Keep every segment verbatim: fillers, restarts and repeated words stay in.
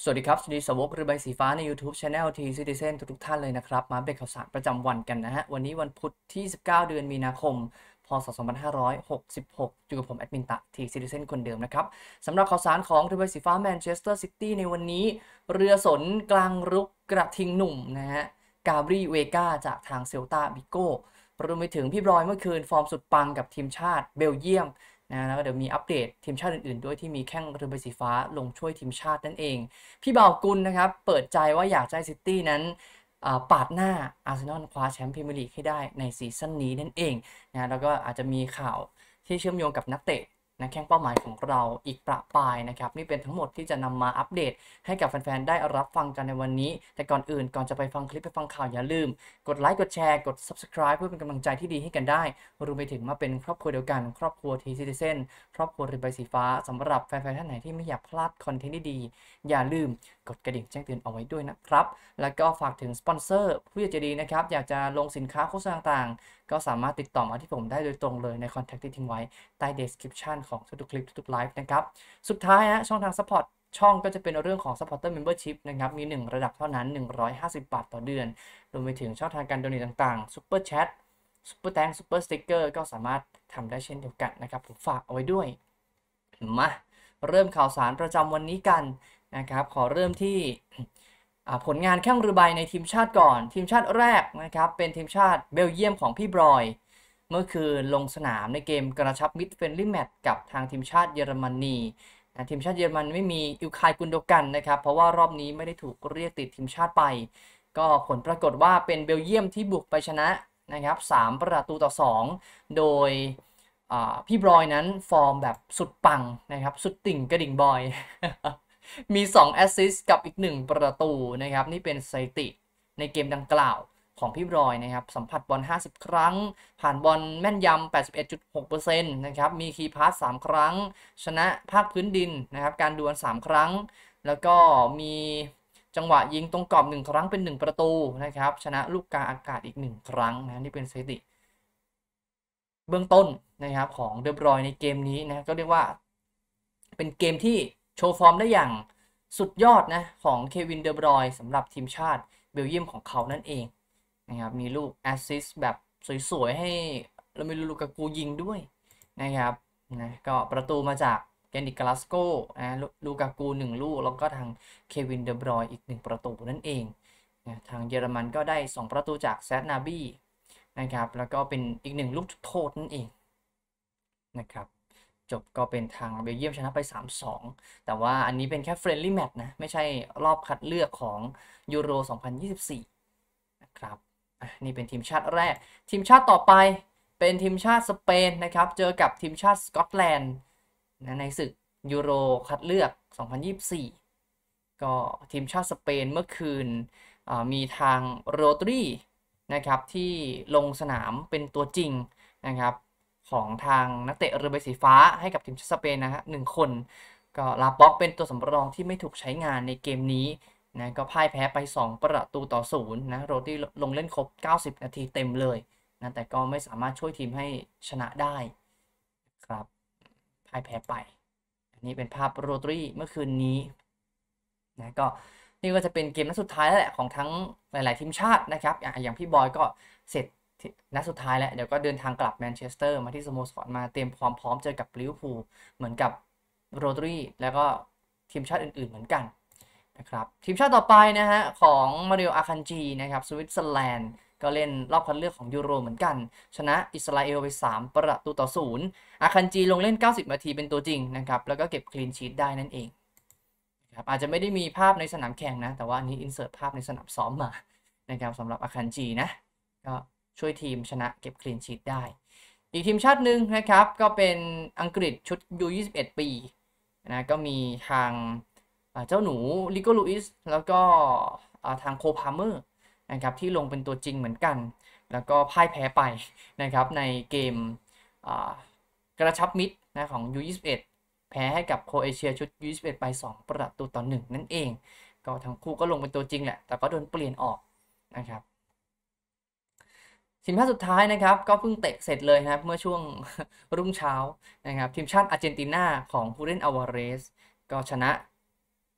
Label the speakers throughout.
Speaker 1: สวัสดีครับสวัสดีสาวกเรือใบสีฟ้าใน YouTube Channel T Citizen ทุกๆท่านเลยนะครับมาอัปเดตข่าวสารประจำวันกันนะฮะวันนี้วันพุธที่สิบเก้าเดือนมีนาคมพศสองพันห้าร้อยหกสิบหกอยู่กับผมแอดมินตะ T Citizen คนเดิมนะครับสำหรับข่าวสารของเรือใบสีฟ้าแมนเชสเตอร์ซิตี้ในวันนี้เรือสนกลางรุกกระทิงหนุ่มนะฮะกาบรีเวกาจากทางเซลตาบิโก้รวมไปถึงพี่บรอยเมื่อคืนฟอร์มสุดปังกับทีมชาติเบลเยียมนะแล้วก็เดี๋ยวมีอัปเดตทีมชาติอื่นๆด้วยที่มีแข้งเรือใบสีฟ้าลงช่วยทีมชาตินั่นเองพี่บ่าวกุลนะครับเปิดใจว่าอยากให้ซิตี้นั้นปาดหน้าอาร์เซนอลคว้าแชมป์พรีเมียร์ลีกให้ได้ในซีซั่นนี้นั่นเองนะแล้วก็อาจจะมีข่าวที่เชื่อมโยงกับนักเตะนะแข้งเป้าหมายของเราอีกประปรายนะครับนี่เป็นทั้งหมดที่จะนำมาอัปเดตให้กับแฟนๆได้รับฟังกันในวันนี้แต่ก่อนอื่นก่อนจะไปฟังคลิปไปฟังข่าวอย่าลืมกดไลค์กดแชร์กด ซับสไครบ์ เพื่อเป็นกำลังใจที่ดีให้กันได้รวมไปถึงมาเป็นครอบครัวเดียวกันครอบครัว T Citizen ครอบครัวเรือใบสีฟ้าสำหรับแฟนๆท่านไหนที่ไม่อยากพลาดคอนเทนต์ดีๆอย่าลืมกดกระดิ่งแจ้งเตือนเอาไว้ด้วยนะครับแล้วก็ฝากถึงสปอนเซอร์ผู้ใหญ่ใจดีนะครับอยากจะลงสินค้าโฆษณาต่างๆก็สามารถติดต่อมาที่ผมได้โดยตรงเลยในคอนแทคที่ทิ้งไว้ใต้ description ของทุกๆคลิปทุกๆไลฟ์นะครับสุดท้ายฮะช่องทาง support ช่องก็จะเป็นเรื่องของ supporter membership นะครับมีหนึ่งระดับเท่านั้นหนึ่งร้อยห้าสิบบาทต่อเดือนรวมไปถึงช่องทางการโดเนทต่างๆ super chat super thanks super sticker ก็สามารถทำได้เช่นเดียวกันนะครับผมฝากเอาไว้ด้วยมาเริ่มข่าวสารประจำวันนี้กันนะครับขอเริ่มที่ผลงานแข้งเรือใบในทีมชาติก่อนทีมชาติแรกนะครับเป็นทีมชาติเบลเยียมของพี่บรอยเมื่อคืนลงสนามในเกมกระชับมิตรเฟรนลี่แมตช์กับทางทีมชาติเยอรมนีนะทีมชาติเยอรมันไม่มีอิลคายกุนโดกันนะครับเพราะว่ารอบนี้ไม่ได้ถูกเรียกติดทีมชาติไปก็ผลปรากฏว่าเป็นเบลเยียมที่บุกไปชนะนะครับสามประตูต่อสองโดยพี่บรอยนั้นฟอร์มแบบสุดปังนะครับสุดติ่งกระดิ่งบอย มีสองแอสซิสต์กับอีกหนึ่งประตูนะครับนี่เป็นสถิติในเกมดังกล่าวของพี่บรอยนะครับสัมผัสบอลห้าสิบครั้งผ่านบอลแม่นยำ แปดสิบเอ็ดจุดหกเปอร์เซ็นต์ นะครับมีคีย์พาสสามครั้งชนะภาคพื้นดินนะครับการดวลสามครั้งแล้วก็มีจังหวะยิงตรงกรอบหนึ่งครั้งเป็นหนึ่งประตูนะครับชนะลูกกลางอากาศอีกหนึ่งครั้งนะนี่เป็นสถิติเบื้องต้นนะครับของเดอบรอยในเกมนี้นะก็เรียกว่าเป็นเกมที่โชว์ฟอร์มได้อย่างสุดยอดนะของเควินเดอบรอยสำหรับทีมชาติเบลเยียมของเขานั่นเองนะครับมีลูกแอสซิสต์แบบสวยๆให้เรามีลูกากูยิงด้วยนะครับนะก็ประตูมาจากแกนิกกลาสโกนะลูกากูหนึ่งลูกแล้วก็ทางเควินเดอบรอยอีกหนึ่งประตูนั่นเองนะทางเยอรมันก็ได้สองประตูจากแซดนาบีนะครับแล้วก็เป็นอีกหนึ่งลูกจุดโทษนั่นเองนะครับจบก็เป็นทางเบลเยียมชนะไป สามสอง แต่ว่าอันนี้เป็นแค่เฟรนลี่แมตช์นะไม่ใช่รอบคัดเลือกของยูโรสองพันยี่สิบสี่นะครับนี่เป็นทีมชาติแรกทีมชาติต่อไปเป็นทีมชาติสเปนนะครับเจอกับทีมชาติสกอตแลนด์นะในศึกยูโรคัดเลือกสองพันยี่สิบสี่ก็ทีมชาติสเปนเมื่อคืนมีทางโรดรีนะครับที่ลงสนามเป็นตัวจริงนะครับของทางนักเตะเรือใบสีฟ้าให้กับทีมชาติสเปนนะฮะหนึ่งคนก็ลาป็อกเป็นตัวสำรองที่ไม่ถูกใช้งานในเกมนี้นะก็พ่ายแพ้ไปสองประตูต่อศูนย์นะโรดรีลงเล่นครบเก้าสิบนาทีเต็มเลยนะแต่ก็ไม่สามารถช่วยทีมให้ชนะได้ครับพ่ายแพ้ไปอันนี้เป็นภาพโรดรีเมื่อคืนนี้นะก็นี่ก็จะเป็นเกมนัดสุดท้ายแล้วแหละของทั้งหลายๆทีมชาตินะครับอย่างพี่บอยก็เสร็จนัดสุดท้ายแล้วเดี๋ยวก็เดินทางกลับแมนเชสเตอร์มาที่สโมสรมาเตรียมความพร้อมเจอกับลิเวอร์พูลเหมือนกับโรดรีแล้วก็ทีมชาติอื่นๆเหมือนกันนะครับทีมชาติต่อไปนะฮะของมาริโออาคันจีนะครับสวิตเซอร์แลนด์ก็เล่นรอบคัดเลือกของยูโรเหมือนกันชนะอิสราเอลไปสามประตูต่อศูนย์อาคันจีลงเล่นเก้าสิบนาทีเป็นตัวจริงนะครับแล้วก็เก็บคลีนชีทได้นั่นเองครับอาจจะไม่ได้มีภาพในสนามแข่งนะแต่ว่านี้อินเสิร์ตภาพในสนามซ้อมมานะครับสำหรับอาคันจีนะก็ช่วยทีมชนะเก็บคลีนชีทได้อีกทีมชาติหนึ่งนะครับก็เป็นอังกฤษชุด ยู ยี่สิบเอ็ด ปีนะก็มีทางเจ้าหนูลิโกลูอิสแล้วก็ทางโคพาเมอร์นะครับที่ลงเป็นตัวจริงเหมือนกันแล้วก็พ่ายแพ้ไปนะครับในเกมกระชับมิตรนะของ ยู ยี่สิบเอ็ด แพ้ให้กับโครเอเชียชุด ยู ยี่สิบเอ็ด ไปสองประตูต่อหนึ่งนั่นเองก็ทั้งคู่ก็ลงเป็นตัวจริงแหละแต่ก็โดนเปลี่ยนออกนะครับทีมชาติสุดท้ายนะครับก็เพิ่งเตะเสร็จเลยครับเมื่อช่วงรุ่งเช้านะครับทีมชาติอาร์เจนตินาของผู้เล่นอาวาเรสก็ชนะโค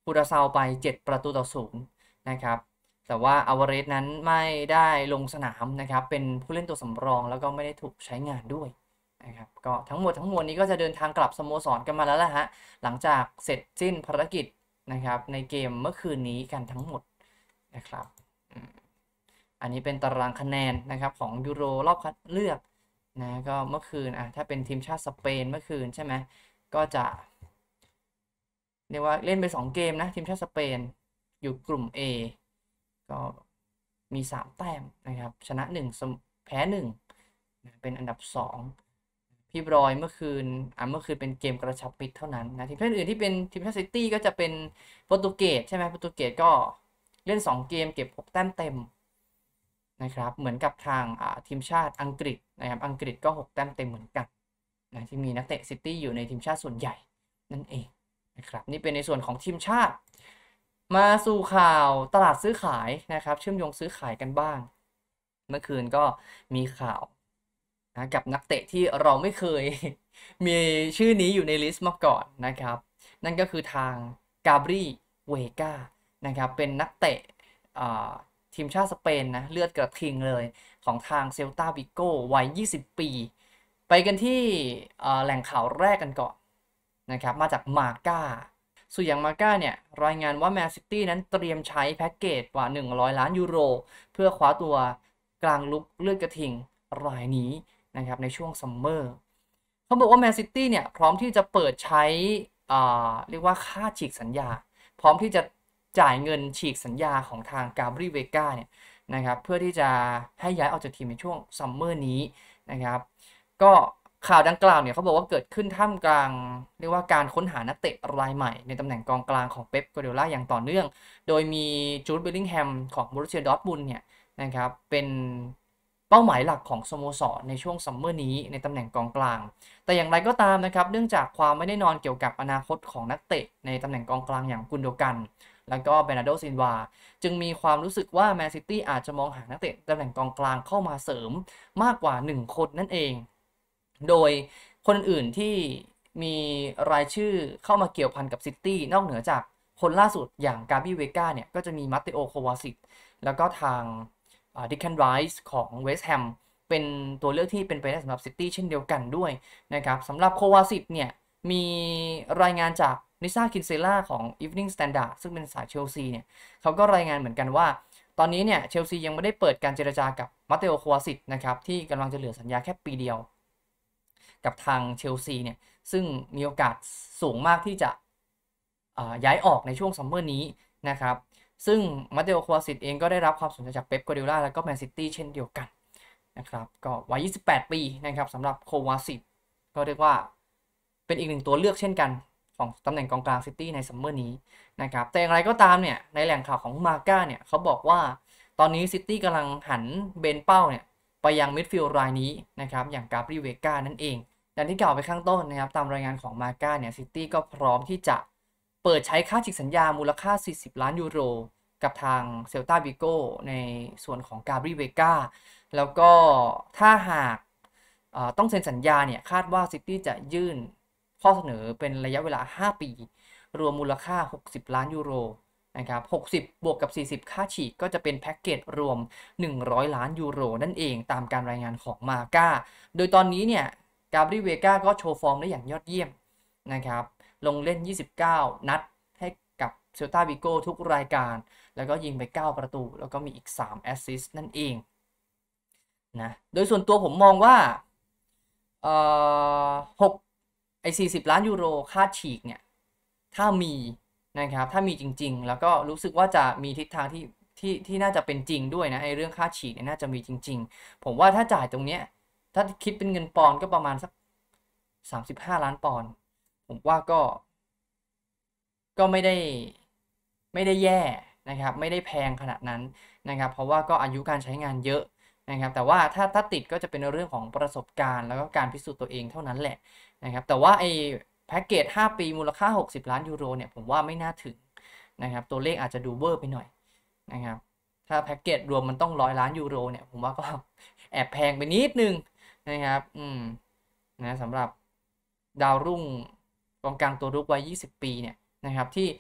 Speaker 1: คูราซาวไปเจ็ดประตูต่อศูนย์นะครับแต่ว่าอาวาเรสนั้นไม่ได้ลงสนามนะครับเป็นผู้เล่นตัวสำรองแล้วก็ไม่ได้ถูกใช้งานด้วยนะครับก็ทั้งหมดทั้งมวลนี้ก็จะเดินทางกลับสโมสรกันมาแล้วแหละฮะหลังจากเสร็จสิ้นภารกิจนะครับในเกมเมื่อคืนนี้กันทั้งหมดนะครับอันนี้เป็นตารางคะแนนนะครับของยูโรรอบคัดเลือกนะก็เมื่อคืนอ่ะถ้าเป็นทีมชาติสเปนเมื่อคืนใช่ไหมก็จะเรียกว่าเล่นไปสองเกมนะทีมชาติสเปนอยู่กลุ่ม A ก็มีสามแต้มนะครับชนะหนึ่งแพ้หนึ่งเป็นอันดับสองพี่บรอยเมื่อคืนอ่ะเมื่อคืนเป็นเกมกระชับมิตรเท่านั้นนะทีมชาติอื่นที่เป็นทีมชาติซิตี้ก็จะเป็นโปรตุเกสใช่ไหมโปรตุเกสก็เล่นสองเกมเก็บหกแต้มเต็มนะครับเหมือนกับทางอ่าทีมชาติอังกฤษนะครับอังกฤษก็หกแต้มเต็มเหมือนกันนะที่มีนักเตะซิตี้อยู่ในทีมชาติส่วนใหญ่นั่นเองนะครับนี่เป็นในส่วนของทีมชาติมาสู่ข่าวตลาดซื้อขายนะครับเชื่อมโยงซื้อขายกันบ้างเมื่อคืนก็มีข่าวนะกับนักเตะที่เราไม่เคย มีชื่อนี้อยู่ในลิสต์มาก่อนนะครับนั่นก็คือทางกาบรีเวกานะครับเป็นนักเตะทีมชาติสเปนนะเลือดกระทิงเลยของทางเซลตาวิโก้วัยยี่สิบปีไปกันที่แหล่งข่าวแรกกันก่อนนะครับมาจากมาก้าส่วนอย่างมาก้าเนี่ยรายงานว่าแมนซิตี้นั้นเตรียมใช้แพ็กเกจกว่าหนึ่งร้อยล้านยูโรเพื่อคว้าตัวกลางลุกเลือดกระทิงรายนี้นะครับในช่วงซัมเมอร์เขาบอกว่าแมนซิตี้เนี่ยพร้อมที่จะเปิดใช้เรียกว่าค่าฉีกสัญญาพร้อมที่จะจ่ายเงินฉีกสัญญาของทางกาบรีเวกาเนี่ยนะครับเพื่อที่จะให้ย้ายออกจากทีมในช่วงซัมเมอร์นี้นะครับก็ข่าวดังกล่าวเนี่ยเขาบอกว่าเกิดขึ้นท่ามกลางเรียกว่าการค้นหานักเตะรายใหม่ในตำแหน่งกองกลางของเป๊ป กวาร์ดิโอลาอย่างต่อเนื่องโดยมีจูด เบลลิงแฮมของบรูเซีย ดอร์ทมุนด์เนี่ยนะครับเป็นเป้าหมายหลักของสโมสรในช่วงซัมเมอร์นี้ในตำแหน่งกองกลางแต่อย่างไรก็ตามนะครับเนื่องจากความไม่แน่นอนเกี่ยวกับอนาคตของนักเตะในตำแหน่งกองกลางอย่างกุนโดกันแล้วก็เบร์นาร์โด ซิลวาจึงมีความรู้สึกว่าแมนซิตี้อาจจะมองหานักเตะตำแหน่งกองกลางเข้ามาเสริมมากกว่าหนึ่งคนนั่นเองโดยคนอื่นที่มีรายชื่อเข้ามาเกี่ยวพันกับซิตี้นอกเหนือจากคนล่าสุดอย่างกาบิเวกาเนี่ยก็จะมีมาเตโอ โควาซิชแล้วก็ทางดิคแคนไรส์ของเวสต์แฮมเป็นตัวเลือกที่เป็นไปได้สำหรับซิตี้เช่นเดียวกันด้วยนะครับสำหรับโควาซิชเนี่ยมีรายงานจากนิซ่า คินเซล่าของ Evening Standard ซึ่งเป็นสายเชลซีเนี่ยเขาก็รายงานเหมือนกันว่าตอนนี้เนี่ยเชลซียังไม่ได้เปิดการเจรจากับมาเตโอ โควาซิชนะครับที่กำลังจะเหลือสัญญาแค่ปีเดียวกับทางเชลซีเนี่ยซึ่งมีโอกาสสูงมากที่จะย้ายออกในช่วงซัมเมอร์นี้นะครับซึ่งมาเตโอ โควาซิชเองก็ได้รับความสนใจจากเป๊ป กวาร์ดิโอลาและก็แมนซิตี้เช่นเดียวกันนะครับก็วัยยี่สิบแปดปีนะครับสำหรับโควาซิชก็เรียกว่าเป็นอีกหนึ่งตัวเลือกเช่นกันของตำแหน่งกองกลางซิตี้ในซัมเมอร์นี้นะครับแต่อย่างไรก็ตามเนี่ยในแหล่งข่าวของมาก้าเนี่ยเขาบอกว่าตอนนี้ซิตี้กำลังหันเบนเป้าเนี่ยไปยังมิดฟิลด์รายนี้นะครับอย่างกาบรีเวกานั่นเองอย่างที่กล่าวไปข้างต้นนะครับตามรายงานของมาก้าเนี่ยซิตี้ก็พร้อมที่จะเปิดใช้ค่าฉีกสัญญามูลค่าสี่สิบล้านยูโรกับทางเซลตาวิโก้ในส่วนของกาบรีเวกาแล้วก็ถ้าหากต้องเซ็นสัญญาเนี่ยคาดว่าซิตี้จะยื่นข้อเสนอเป็นระยะเวลาห้าปีรวมมูลค่าหกสิบล้านยูโรนะครับหกสิบบวกกับสี่สิบค่าฉีกก็จะเป็นแพ็กเกจรวมหนึ่งร้อยล้านยูโรนั่นเองตามการรายงานของมาก้าโดยตอนนี้เนี่ยกาบรีเวกาก็โชว์ฟอร์มได้อย่างยอดเยี่ยมนะครับลงเล่นยี่สิบเก้านัดให้กับเซลตาวิโก้ทุกรายการแล้วก็ยิงไปเก้าประตูแล้วก็มีอีกสามแอสซิสต์นั่นเองนะโดยส่วนตัวผมมองว่าเอ่อหกไอ้สี่สิบล้านยูโรค่าฉีกเนี่ยถ้ามีนะครับถ้ามีจริงๆแล้วก็รู้สึกว่าจะมีทิศทางที่ที่ที่น่าจะเป็นจริงด้วยนะไอ้เรื่องค่าฉีกเนี่ยน่าจะมีจริงๆผมว่าถ้าจ่ายตรงเนี้ยถ้าคิดเป็นเงินปอนด์ก็ประมาณสักสามสิบห้าล้านปอนด์ผมว่าก็ก็ไม่ได้ไม่ได้แย่นะครับไม่ได้แพงขนาดนั้นนะครับเพราะว่าก็อายุการใช้งานเยอะนะครับแต่ว่าถ้าถ้าติดก็จะเป็นเรื่องของประสบการณ์แล้วก็การพิสูจน์ตัวเองเท่านั้นแหละนะครับแต่ว่าไอ้แพ็กเกจห้าปีมูลค่าหกสิบล้านยูโรเนี่ยผมว่าไม่น่าถึงนะครับตัวเลขอาจจะดูเวอร์ไปหน่อยนะครับถ้าแพ็กเกจรวมมันต้องร้อยล้านยูโรเนี่ยผมว่าก็แอบแพงไปนิดนึงนะครับอืมนะสำหรับดาวรุ่งกองกลางตัวรุกวัยยี่สิบปีเนี่ยนะครับที่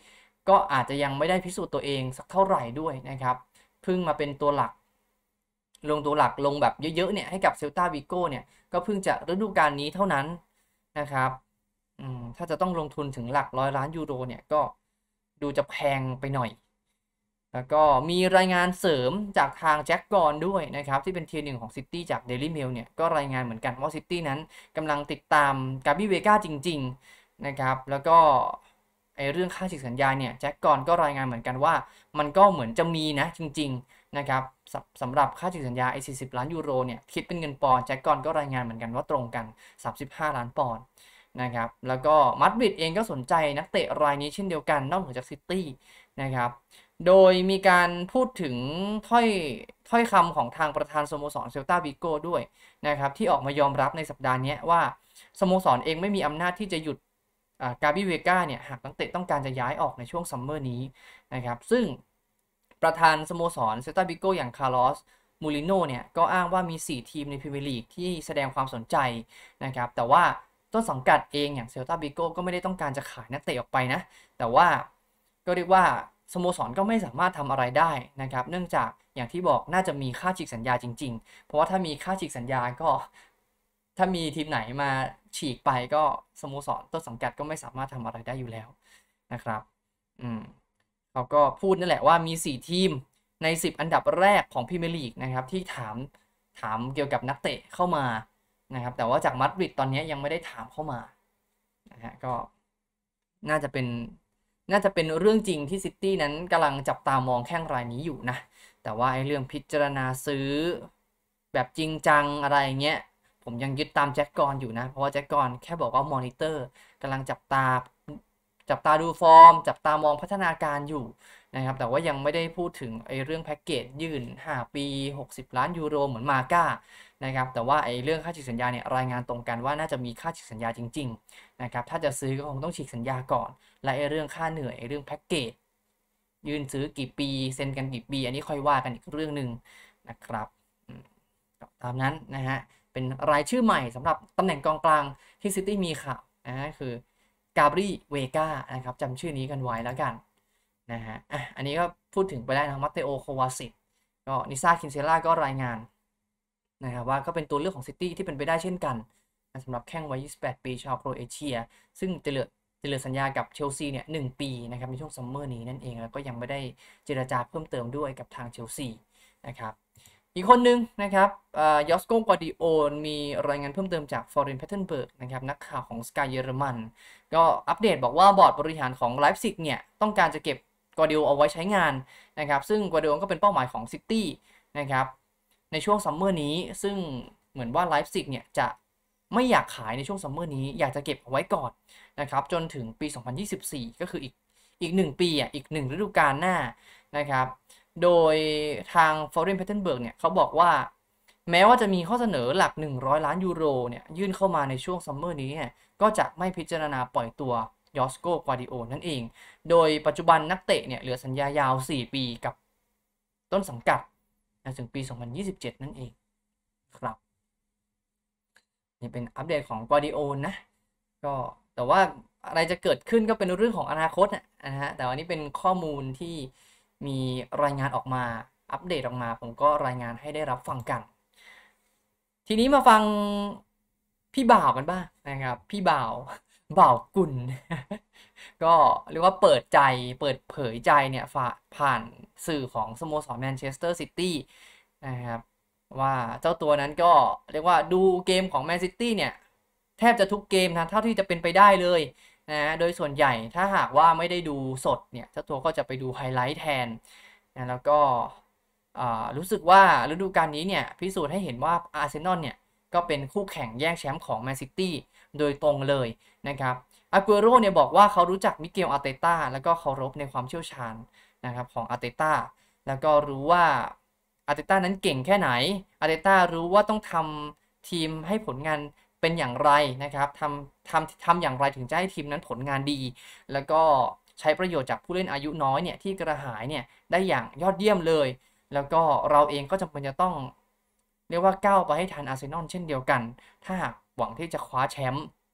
Speaker 1: ก็อาจจะยังไม่ได้พิสูจน์ตัวเองสักเท่าไหร่ด้วยนะครับเพิ่งมาเป็นตัวหลักลงตัวหลักลงแบบเยอะๆเนี่ยให้กับเซลตาวิโก้เนี่ยก็เพิ่งจะฤดูกาลนี้เท่านั้นนะครับอืมถ้าจะต้องลงทุนถึงหลักร้อยล้านยูโรเนี่ยก็ดูจะแพงไปหน่อยแล้วก็มีรายงานเสริมจากทางแจ็คกอนด้วยนะครับที่เป็นเทียร์หนึ่งของซิตี้จาก Daily Mail เนี่ยก็รายงานเหมือนกันว่าซิตี้นั้นกำลังติดตามกาบิเวก้าจริงๆนะครับแล้วก็ไอเรื่องค่าฉีกสัญญาเนี่ยแจ็คกอนก็รายงานเหมือนกันว่ามันก็เหมือนจะมีนะจริงๆนะครับสสำหรับค่าฉีกสัญญาไอสี่สิบล้านยูโรเนี่ยคิดเป็นเงินปอนด์แจ็คกอนก็รายงานเหมือนกันว่าตรงกันสามสิบห้าล้านปอนด์นะครับแล้วก็มาดริดเองก็สนใจนักเตะรายนี้เช่นเดียวกันนอกเหนือจากซิตี้นะครับโดยมีการพูดถึงถ้อยถ้อยคำของทางประธานสโมสรเซลตาวิโก้ด้วยนะครับที่ออกมายอมรับในสัปดาห์นี้ว่าสโมสรเองไม่มีอำนาจที่จะหยุดกาบิเวก้าเนี่ยหากนักเตะต้องการจะย้ายออกในช่วงซัมเมอร์นี้นะครับซึ่งประธานสโมสรเซลตาวิโก้อย่างคาร์ลอสมูริโน่เนี่ยก็อ้างว่ามีสี่ทีมในพรีเมียร์ลีกที่แสดงความสนใจนะครับแต่ว่าต้นสังกัดเองอย่างเซลตาวิโก้ก็ไม่ได้ต้องการจะขายนักเตะออกไปนะแต่ว่าก็เรียกว่าสโมสรก็ไม่สามารถทำอะไรได้นะครับเนื่องจากอย่างที่บอกน่าจะมีค่าฉีกสัญญาจริงๆเพราะว่าถ้ามีค่าฉีกสัญญาก็ถ้ามีทีมไหนมาฉีกไปก็สโมสรต้นสังกัดก็ไม่สามารถทำอะไรได้อยู่แล้วนะครับอืมเขาก็พูดนั่นแหละว่ามีสี่ทีมในสิบอันดับแรกของพรีเมียร์ลีกนะครับที่ถามถามเกี่ยวกับนักเตะเข้ามานะครับแต่ว่าจากมาดริดตอนนี้ยังไม่ได้ถามเข้ามานะฮะก็น่าจะเป็นน่าจะเป็นเรื่องจริงที่ซิตี้นั้นกำลังจับตามองแข้งรายนี้อยู่นะแต่ว่าไอ้เรื่องพิจารณาซื้อแบบจริงจังอะไรเงี้ยผมยังยึดตามแจ็คกอนอยู่นะเพราะว่าแจ็คกอนแค่บอกว่ามอนิเตอร์กำลังจับตาจับตาดูฟอร์มจับตามองพัฒนาการอยู่นะครับแต่ว่ายังไม่ได้พูดถึงไอ้เรื่องแพ็กเกจยื่นห้าปีหกสิบล้านยูโรเหมือนมาก้านะครับแต่ว่าไอ้เรื่องค่าฉีกสัญญาเนี่ยรายงานตรงกันว่าน่าจะมีค่าฉีกสัญญาจริงๆนะครับถ้าจะซื้อก็คงต้องฉีกสัญญาก่อนและไอ้เรื่องค่าเหนื่อยไอ้เรื่องแพ็กเกจยื่นซื้อกี่ปีเซ็นกันกี่ปีอันนี้ค่อยว่ากันอีกเรื่องหนึ่งนะครับตามนั้นนะฮะเป็นรายชื่อใหม่สำหรับตำแหน่งกองกลางที่ซิตี้มีข่าวนะคือกาบรีเวก้านะครับจำชื่อนี้กันไว้แล้วกันนะฮะอ่ะอันนี้ก็พูดถึงไปได้นะมัตเตโอโควาซิตก็นิซ่าคินเซล่าก็รายงานนะครับว่าก็เป็นตัวเลือกของซิตี้ที่เป็นไปได้เช่นกันสำหรับแข้งวัยยี่สิบแปดปีชาวโครเอเชียซึ่งจะเหลือจะเหลือสัญญากับเชลซีเนี่ยหนึ่งปีนะครับในช่วงซัมเมอร์นี้นั่นเองแล้วก็ยังไม่ได้เจรจาเพิ่มเติมด้วยกับทางเชลซีนะครับอีกคนนึงนะครับยอสโกกวาดิโอมีรายงานเพิ่มเติมจากฟอร์เรนแพทเทนเบิร์กนะครับนักข่าวของสกายเยอรมันก็อัปเดตบอกว่าบอร์ดบริหารของไลฟ์ซิกเนี่ยต้องการจะเก็บกวาดิโอเอาไว้ใช้งานนะครับซึ่งกวาดิโอก็เป็นเป้าหมายของซิตี้นะครับในช่วงซัมเมอร์นี้ซึ่งเหมือนว่าไลฟ์ซิกเนี่ยจะไม่อยากขายในช่วงซัมเมอร์นี้อยากจะเก็บเอาไว้ก่อนนะครับจนถึงปีสองพันยี่สิบสี่ก็คืออีกอีกหนึ่งปีอ่ะอีกหนึ่งฤดูกาลหน้านะครับโดยทาง Foreign Pattenberg เนี่ยเขาบอกว่าแม้ว่าจะมีข้อเสนอหลักหนึ่งร้อยล้านยูโรเนี่ยยื่นเข้ามาในช่วงซัมเมอร์นี้เนี่ยก็จะไม่พิจารณาปล่อยตัวยอสโกกวาดิโอนั่นเองโดยปัจจุบันนักเตะเนี่ยเหลือสัญญายาวสี่ปีกับต้นสังกัดถึงปีสองพันยี่สิบเจ็ดนั่นเองครับนี่เป็นอัปเดตของกวาดิโอนะก็แต่ว่าอะไรจะเกิดขึ้นก็เป็นเรื่องของอนาคตนะฮะแต่วันนี้เป็นข้อมูลที่มีรายงานออกมาอัปเดตออกมาผมก็รายงานให้ได้รับฟังกันทีนี้มาฟังพี่บ่าวกันบ้างนะครับพี่บ่าวบ่าวกุลก็เรียกว่าเปิดใจเปิดเผยใจเนี่ยผ่านสื่อของสโมสรแมนเชสเตอร์ซิตี้นะครับว่าเจ้าตัวนั้นก็เรียกว่าดูเกมของแมนซิตี้เนี่ยแทบจะทุกเกมนะเท่าที่จะเป็นไปได้เลยนะโดยส่วนใหญ่ถ้าหากว่าไม่ได้ดูสดเนี่ยเจ้าตัวก็จะไปดูไฮไลท์แทนนะแล้วก็รู้สึกว่าฤดูกาลนี้เนี่ยพิสูจน์ให้เห็นว่าอาร์เซนอลเนี่ยก็เป็นคู่แข่งแย่งแชมป์ของแมนซิตี้โดยตรงเลยนะครับอากูโรเนี่ยบอกว่าเขารู้จักมิเกลอาร์เตต้าแล้วก็เคารพในความเชี่ยวชาญนะครับของอาร์เตต้าแล้วก็รู้ว่าอาร์เตต้านั้นเก่งแค่ไหนอาร์เตต้ารู้ว่าต้องทำทีมให้ผลงานเป็นอย่างไรนะครับทำทำทำอย่างไรถึงจะให้ทีมนั้นผลงานดีแล้วก็ใช้ประโยชน์จากผู้เล่นอายุน้อยเนี่ยที่กระหายเนี่ยได้อย่างยอดเยี่ยมเลยแล้วก็เราเองก็จำเป็นจะต้องเรียกว่าก้าวไปให้ทันอาร์เซนอลเช่นเดียวกันถ้าหากหวังที่จะคว้าแชมป์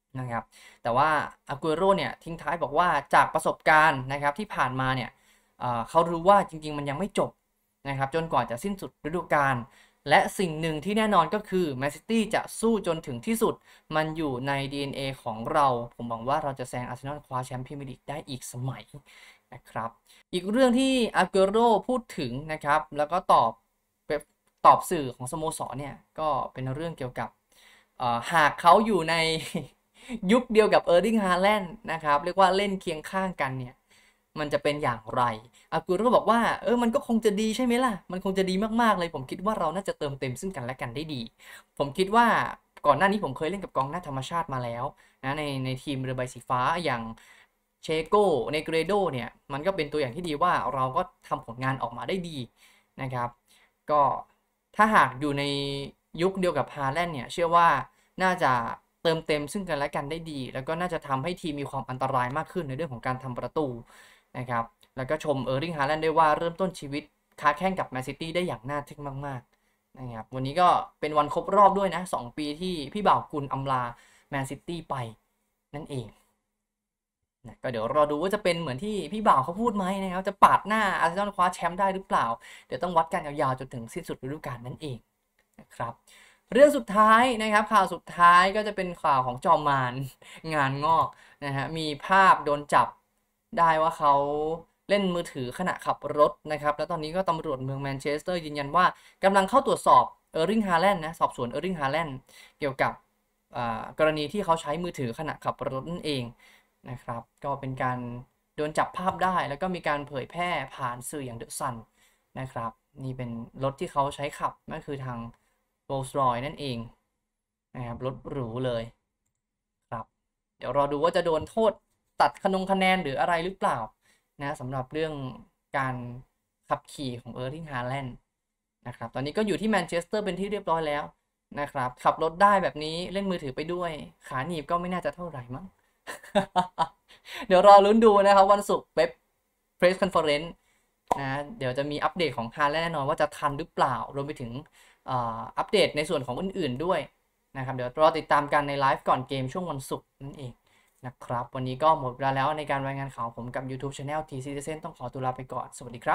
Speaker 1: นะครับแต่ว่าอากูโร่เนี่ยทิ้งท้ายบอกว่าจากประสบการณ์นะครับที่ผ่านมาเนี่ยเขารู้ว่าจริงๆมันยังไม่จบนะครับจนกว่าจะสิ้นสุดฤดูกาลและสิ่งหนึ่งที่แน่นอนก็คือแมนซิตี้จะสู้จนถึงที่สุดมันอยู่ใน ดี เอ็น เอ ของเราผมหวังว่าเราจะแซงอาร์เซนอลคว้าแชมป์พรีเมียร์ลีกได้อีกสมัยนะครับอีกเรื่องที่อากูโร่พูดถึงนะครับแล้วก็ตอบตอบสื่อของสโมสรเนี่ยก็เป็นเรื่องเกี่ยวกับหากเขาอยู่ในยุคเดียวกับเออร์ลิง ฮาแลนด์นะครับเรียกว่าเล่นเคียงข้างกันเนี่ยมันจะเป็นอย่างไรอากูโร่บอกว่าเออมันก็คงจะดีใช่ไหมล่ะมันคงจะดีมากๆเลยผมคิดว่าเราน่าจะเติมเต็มซึ่งกันและกันได้ดีผมคิดว่าก่อนหน้านี้ผมเคยเล่นกับกองหน้าธรรมชาติมาแล้วนะในในทีมเรือใบสีฟ้าอย่างเชโก้เนเกรโดเนี่ยมันก็เป็นตัวอย่างที่ดีว่าเราก็ทำผลงานออกมาได้ดีนะครับก็ถ้าหากอยู่ในยุคเดียวกับฮาแลนด์เนี่ยเชื่อว่าน่าจะเติมเต็มซึ่งกันและกันได้ดีแล้วก็น่าจะทำให้ทีมมีความอันตรายมากขึ้นในเรื่องของการทำประตูนะครับแล้วก็ชมเออร์ลิง ฮาแลนด์ได้ว่าเริ่มต้นชีวิตค้าแข่งกับแมนซิตี้ได้อย่างน่าทึ่งมากๆนะครับวันนี้ก็เป็นวันครบรอบด้วยนะสองปีที่พี่บ่าวกุลอำลาแมนซิตี้ไปนั่นเองนะก็เดี๋ยวรอดูว่าจะเป็นเหมือนที่พี่บ่าวเขาพูดไหมนะครับจะปาดหน้าอาร์เซนอลคว้าแชมป์ได้หรือเปล่าเดี๋ยวต้องวัดกันยาวๆจนถึงสิ้นสุดฤดูกาลนั่นเองนะครับเรื่องสุดท้ายนะครับข่าวสุดท้ายก็จะเป็นข่าวของจอมมารงานงอกนะฮะมีภาพโดนจับได้ว่าเขาเล่นมือถือขณะขับรถนะครับแล้วตอนนี้ก็ตำรวจเมืองแมนเชสเตอร์ยืนยันว่ากำลังเข้าตรวจสอบเออร์ลิง ฮาแลนด์นะสอบสวนเออร์ลิง ฮาแลนด์เกี่ยวกับกรณีที่เขาใช้มือถือขณะขับรถนั่นเองนะครับก็เป็นการโดนจับภาพได้แล้วก็มีการเผยแพร่ผ่านสื่ออย่างเดอะซันนะครับนี่เป็นรถที่เขาใช้ขับนั่นคือทางโรลส์รอยซ์นั่นเองนะครับรถหรูเลยครับเดี๋ยวรอดูว่าจะโดนโทษตัดคะนงคะแนนหรืออะไรหรือเปล่านะสำหรับเรื่องการขับขี่ของเออร์ลิง ฮาแลนด์นะครับตอนนี้ก็อยู่ที่แมนเชสเตอร์เป็นที่เรียบร้อยแล้วนะครับขับรถได้แบบนี้เล่นมือถือไปด้วยขาหนีบก็ไม่น่าจะเท่าไหร่มั้ง เดี๋ยวรอลุ้นดูนะครับวันศุกร์เว็บ Press Conference นะเดี๋ยวจะมีอัปเดตของฮาแลนด์แน่นอนว่าจะทันหรือเปล่ารวมไปถึงอัปเดตในส่วนของอื่นๆด้วยนะครับเดี๋ยวรอติดตามกันในไลฟ์ก่อนเกมช่วงวันศุกร์นั่นเองนะครับวันนี้ก็หมดเวลาแล้วในการรายงานข่าวผมกับ YouTube Channel T Citizen ต้องขอตัวลาไปก่อนสวัสดีครับ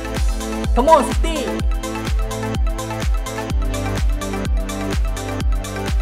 Speaker 1: Come on City